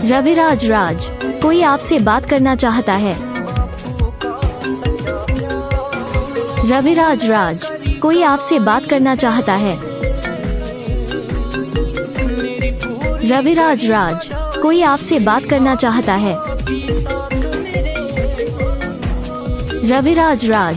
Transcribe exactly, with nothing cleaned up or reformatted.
रविराज राज, कोई आपसे बात करना चाहता है। रविराज राज, कोई आपसे बात करना चाहता है। रविराज राज, कोई आपसे बात करना चाहता है। रविराज राज।